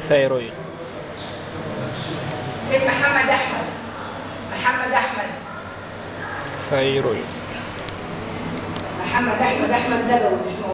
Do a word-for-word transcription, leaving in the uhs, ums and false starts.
ثيرويد. فين محمد احمد؟ محمد احمد ثيرويد. محمد احمد احمد نبوي مش موجود.